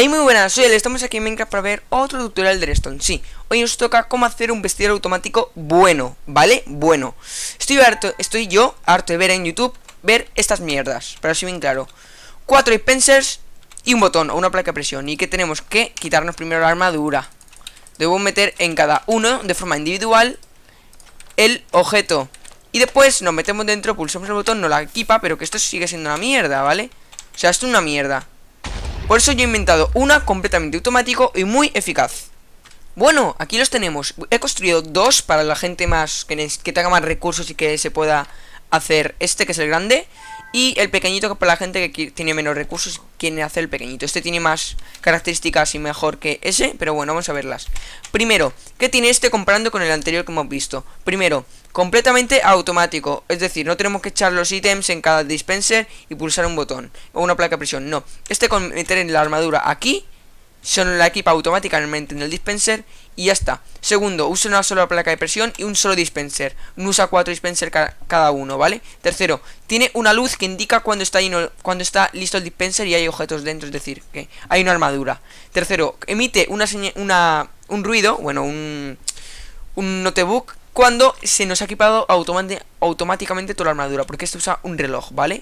Hey, muy buenas, soy El, estamos aquí en Minecraft para ver otro tutorial de Redstone. Sí, hoy nos toca cómo hacer un vestidor automático bueno, ¿vale? Bueno, estoy yo harto de ver en YouTube, ver estas mierdas, pero así bien claro. 4 dispensers y un botón o una placa de presión. Y que tenemos que quitarnos primero la armadura. Debo meter en cada uno de forma individual el objeto. Y después nos metemos dentro, pulsamos el botón, nos la equipa, pero que esto sigue siendo una mierda, ¿vale? O sea, esto es una mierda. Por eso yo he inventado una completamente automático y muy eficaz. Bueno, aquí los tenemos. He construido dos para la gente más que tenga más recursos y que se pueda hacer este, que es el grande. Y el pequeñito, que para la gente que tiene menos recursos, quiere hacer el pequeñito. Este tiene más características y mejor que ese, pero bueno, vamos a verlas. Primero, ¿qué tiene este comparando con el anterior que hemos visto? Primero, completamente automático, es decir, no tenemos que echar los ítems en cada dispenser y pulsar un botón o una placa de presión, no. Este con meter en la armadura aquí, se la equipa automáticamente en el dispenser y ya está. Segundo, usa una sola placa de presión y un solo dispenser. No usa 4 dispensers cada uno, ¿vale? Tercero, tiene una luz que indica cuando está está listo el dispenser y hay objetos dentro, es decir, que hay una armadura. Tercero, emite un ruido, bueno, un notebook cuando se nos ha equipado automáticamente toda la armadura, porque este usa un reloj, ¿vale?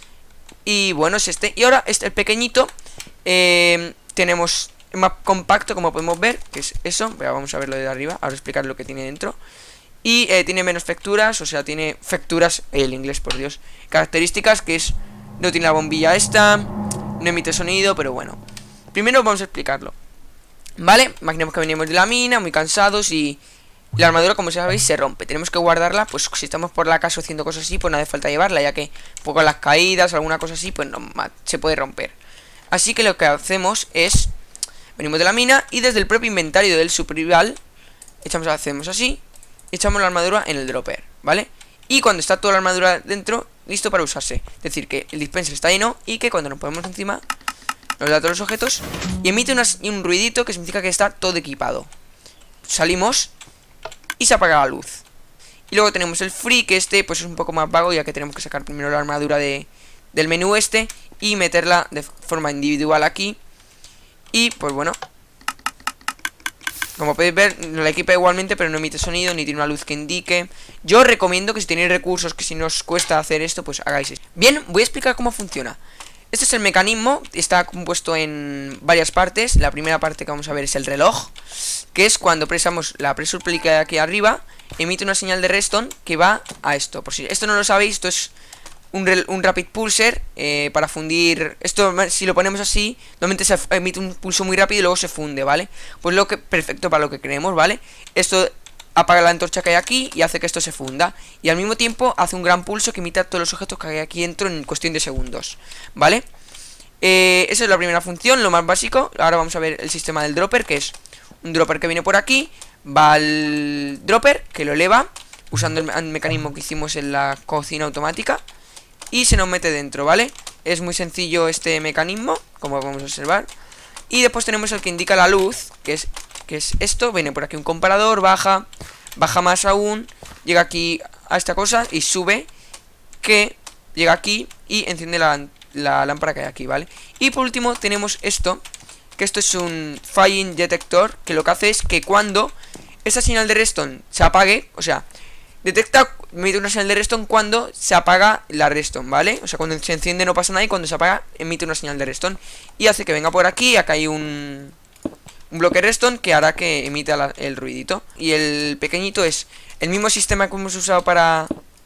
Y bueno, es este. Y ahora el pequeñito, tenemos más compacto, como podemos ver, que es eso. Vamos a verlo de arriba, ahora explicar lo que tiene dentro. Y tiene menos facturas, o sea, tiene facturas, el inglés, por Dios. Características, que es, no tiene la bombilla esta, no emite sonido, pero bueno. Primero vamos a explicarlo, ¿vale? Imaginemos que venimos de la mina, muy cansados y la armadura, como sabéis, se rompe. Tenemos que guardarla, pues si estamos por la casa haciendo cosas así, pues no hace falta llevarla, ya que con las caídas o alguna cosa así, pues no, se puede romper. Así que lo que hacemos es, venimos de la mina y desde el propio inventario del survival hacemos así, echamos la armadura en el dropper, ¿vale? Y cuando está toda la armadura dentro, listo para usarse. Es decir, que el dispenser está lleno y que cuando nos ponemos encima, nos da todos los objetos y emite un ruidito que significa que está todo equipado. Salimos y se apaga la luz. Y luego tenemos el free, que este pues es un poco más vago, ya que tenemos que sacar primero la armadura del menú este y meterla de forma individual aquí. Y pues bueno, como podéis ver, la equipa igualmente, pero no emite sonido ni tiene una luz que indique. Yo os recomiendo que si tenéis recursos, que si no os cuesta hacer esto, pues hagáis esto. Bien, voy a explicar cómo funciona. Este es el mecanismo, está compuesto en varias partes. La primera parte que vamos a ver es el reloj, que es cuando presamos la pressure plate que hay aquí arriba, emite una señal de redstone que va a esto. Por si esto no lo sabéis, esto es un rapid pulser para fundir. Esto, si lo ponemos así, normalmente se emite un pulso muy rápido y luego se funde, ¿vale? Pues perfecto para lo que queremos, ¿vale? Esto apaga la antorcha que hay aquí y hace que esto se funda. Y al mismo tiempo hace un gran pulso que imita todos los objetos que hay aquí dentro en cuestión de segundos, ¿vale? Esa es la primera función, lo más básico. Ahora vamos a ver el sistema del dropper, que es un dropper que viene por aquí, va al dropper, que lo eleva, usando el mecanismo que hicimos en la cocina automática, y se nos mete dentro, ¿vale? Es muy sencillo este mecanismo, como podemos observar. Y después tenemos el que indica la luz, que es esto, viene por aquí un comparador, baja más aún, llega aquí a esta cosa y sube, que llega aquí y enciende la lámpara que hay aquí, ¿vale? Y por último tenemos esto, que esto es un fire detector, que lo que hace es que cuando esta señal de redstone se apague, o sea, emite una señal de redstone cuando se apaga la redstone, ¿vale? O sea, cuando se enciende no pasa nada y cuando se apaga emite una señal de redstone. Y hace que venga por aquí, acá hay un bloque redstone que hará que emita el ruidito. Y el pequeñito es el mismo sistema que hemos usado para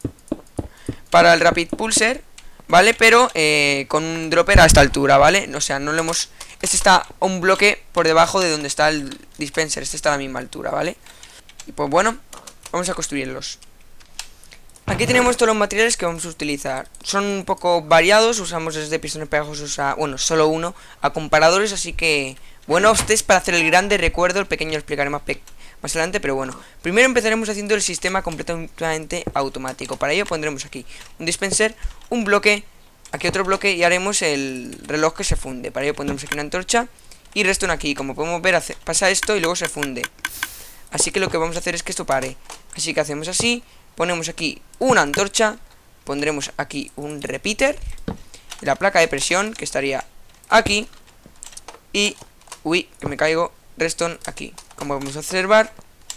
el rapid pulser, ¿vale? Pero con un dropper a esta altura, ¿vale? O sea, no lo hemos... Este está un bloque por debajo de donde está el dispenser. Este está a la misma altura, ¿vale? Y pues bueno, vamos a construirlos. Aquí tenemos todos los materiales que vamos a utilizar. Son un poco variados, usamos desde pistones pegajosos a... bueno, solo uno, a comparadores, así que... bueno, ustedes para hacer el grande recuerdo, el pequeño lo explicaré más adelante, pero bueno. Primero empezaremos haciendo el sistema completamente automático. Para ello pondremos aquí un dispenser, un bloque, aquí otro bloque y haremos el reloj que se funde. Para ello pondremos aquí una antorcha y redstone aquí. Como podemos ver, pasa esto y luego se funde. Así que lo que vamos a hacer es que esto pare. Así que hacemos así, ponemos aquí una antorcha, pondremos aquí un repeater, la placa de presión que estaría aquí, Y, uy, que me caigo, redstone aquí. Como vamos a observar,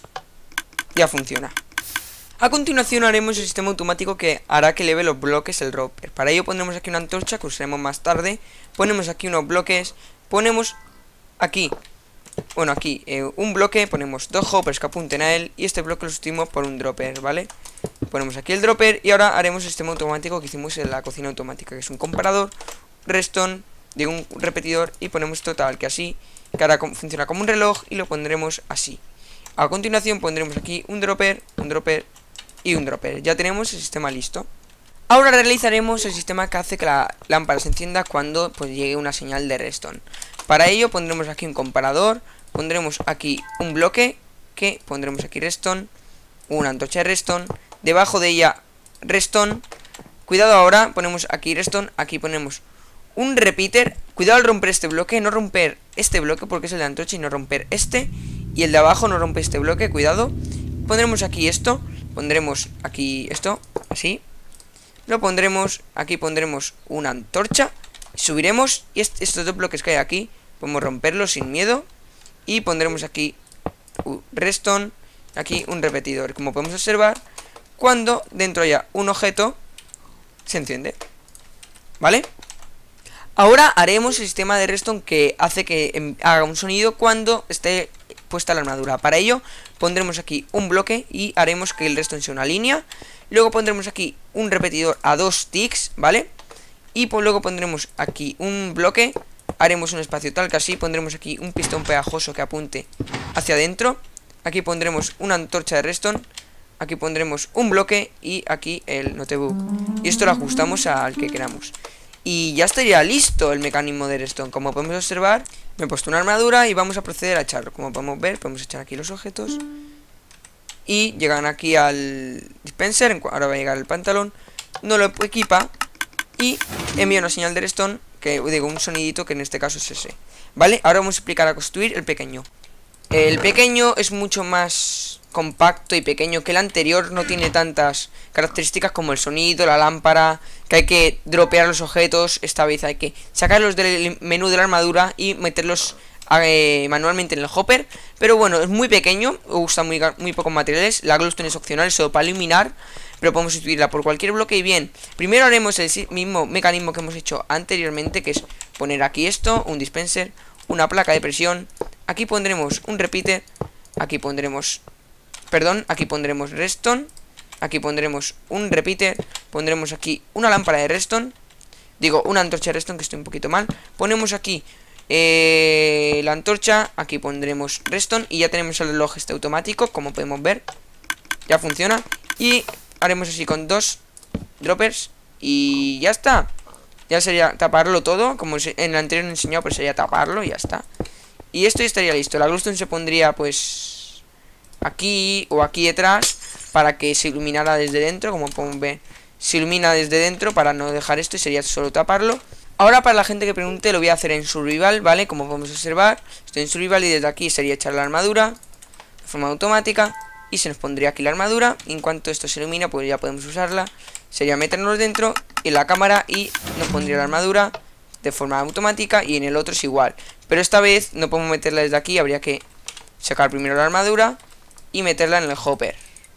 ya funciona. A continuación haremos el sistema automático que hará que eleve los bloques el dropper. Para ello pondremos aquí una antorcha que usaremos más tarde. Ponemos aquí unos bloques, ponemos aquí, bueno, aquí un bloque, ponemos 2 hoppers que apunten a él y este bloque lo sustituimos por un dropper, ¿vale? Ponemos aquí el dropper y ahora haremos el sistema automático que hicimos en la cocina automática, que es un comparador, redstone, de un repetidor y ponemos total, que así, que ahora funciona como un reloj y lo pondremos así. A continuación pondremos aquí un dropper y un dropper. Ya tenemos el sistema listo. Ahora realizaremos el sistema que hace que la lámpara se encienda cuando pues llegue una señal de redstone. Para ello pondremos aquí un comparador, pondremos aquí un bloque, que pondremos aquí redstone, una antorcha de redstone, debajo de ella redstone. Cuidado ahora, ponemos aquí redstone, aquí ponemos un repeater. Cuidado al romper este bloque, no romper este bloque porque es el de antorcha y no romper este. Y el de abajo no rompe este bloque, cuidado. Pondremos aquí esto, pondremos aquí esto, así. Lo pondremos, aquí pondremos una antorcha, subiremos y estos dos bloques que hay aquí podemos romperlos sin miedo. Y pondremos aquí redstone, aquí un repetidor. Como podemos observar, cuando dentro haya un objeto, se enciende, ¿vale? Ahora haremos el sistema de redstone que hace que haga un sonido cuando esté puesta la armadura. Para ello pondremos aquí un bloque y haremos que el redstone sea una línea. Luego pondremos aquí un repetidor a 2 ticks, ¿vale? Y luego pondremos aquí un bloque, haremos un espacio tal que así, pondremos aquí un pistón pegajoso que apunte hacia adentro. Aquí pondremos una antorcha de redstone, aquí pondremos un bloque y aquí el notebook. Y esto lo ajustamos al que queramos. Y ya estaría listo el mecanismo de redstone. Como podemos observar, me he puesto una armadura y vamos a proceder a echarlo. Como podemos ver, podemos echar aquí los objetos y llegan aquí al dispenser. Ahora va a llegar el pantalón, no lo equipa y envía una señal de redstone, que digo, un sonidito que en este caso es ese, ¿vale? Ahora vamos a explicar a construir el pequeño. El pequeño es mucho más compacto y pequeño que el anterior, no tiene tantas características como el sonido, la lámpara, que hay que dropear los objetos. Esta vez hay que sacarlos del menú de la armadura y meterlos manualmente en el hopper. Pero bueno, es muy pequeño, usa muy pocos materiales. La glowstone es opcional, solo para iluminar, pero podemos sustituirla por cualquier bloque. Y bien, primero haremos el mismo mecanismo que hemos hecho anteriormente, que es poner aquí esto, un dispenser, una placa de presión. Aquí pondremos un repeater, aquí pondremos redstone, aquí pondremos un repeater, pondremos aquí una lámpara de redstone, digo, una antorcha de redstone, que estoy un poquito mal. Ponemos aquí la antorcha, aquí pondremos redstone y ya tenemos el reloj este automático, como podemos ver, ya funciona. Y haremos así con 2 droppers y ya está. Ya sería taparlo todo, como en el anterior no he enseñado, pues sería taparlo y ya está. Y esto ya estaría listo. La glowstone se pondría pues aquí o aquí detrás para que se iluminara desde dentro. Como podemos ver, se ilumina desde dentro para no dejar esto y sería solo taparlo. Ahora, para la gente que pregunte, lo voy a hacer en survival, ¿vale? Como podemos observar, estoy en survival y desde aquí sería echar la armadura de forma automática y se nos pondría aquí la armadura. Y en cuanto esto se ilumina, pues ya podemos usarla. Sería meternos dentro en la cámara y nos pondría la armadura de forma automática, y en el otro es igual. Pero esta vez no podemos meterla desde aquí, habría que sacar primero la armadura y meterla en el hopper.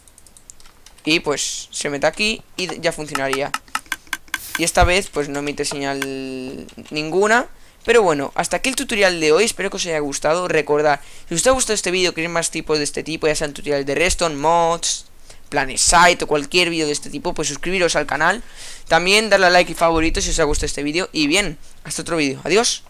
Y pues se mete aquí y ya funcionaría. Y esta vez pues no emite señal ninguna. Pero bueno, hasta aquí el tutorial de hoy. Espero que os haya gustado. Recordad, si os ha gustado este vídeo, queréis más tipos de este tipo, ya sean tutoriales de redstone, mods, PlanetSide o cualquier vídeo de este tipo, pues suscribiros al canal. También darle a like y favorito si os ha gustado este vídeo. Y bien, hasta otro vídeo. Adiós.